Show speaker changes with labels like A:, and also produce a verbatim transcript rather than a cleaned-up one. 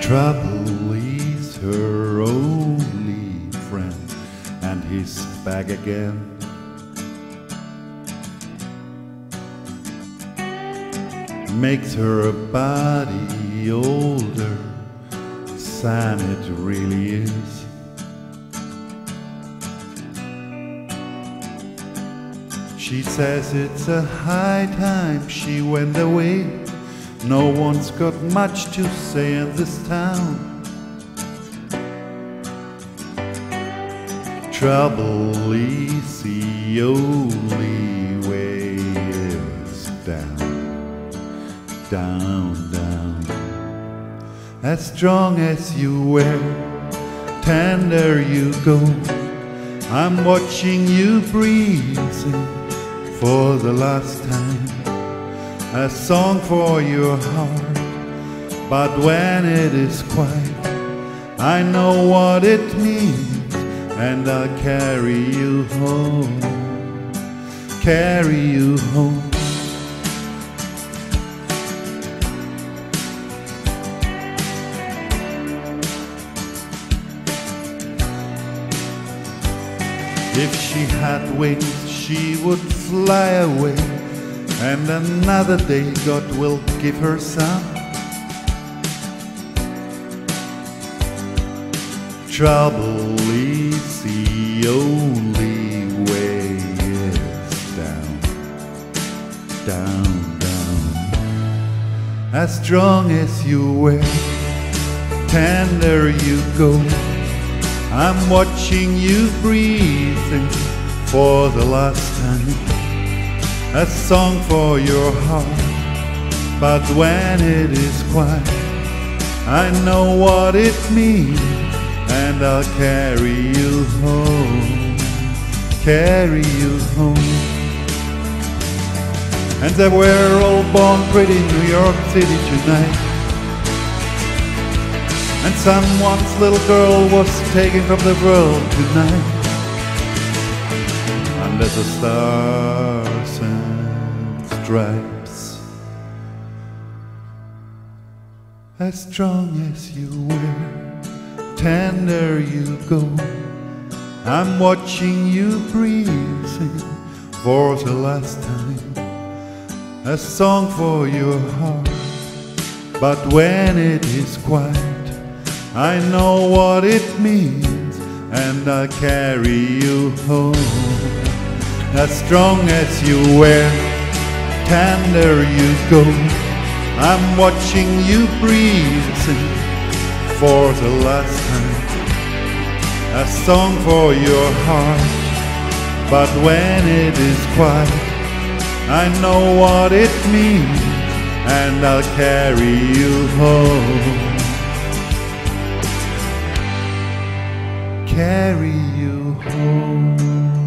A: Trouble is her only friend, and he's back again. Makes her body older, than it really is. She says it's a high time she went away. No one's got much to say in this town. Trouble is the only way is down, down, down. As strong as you wear, tender you go. I'm watching you breathing for the last time. A song for your heart, but when it is quiet, I know what it means, and I'll carry you home, carry you home. If she had wings, she would fly away, and another day God will give her some. Trouble is the only way is down, down, down. As strong as you wear, tender you go. I'm watching you breathing for the last time. A song for your heart, but when it is quiet, I know what it means, and I'll carry you home, carry you home. And they were all born pretty in New York City tonight, and someone's little girl was taken from the world tonight. Under the stars and stripes, as strong as you were, tender you go. I'm watching you breathing for the last time. A song for your heart, but when it is quiet, I know what it means, and I'll carry you home. As strong as you wear, tender you go. I'm watching you breathing for the last time. A song for your heart, but when it is quiet, I know what it means, and I'll carry you home, carry you home.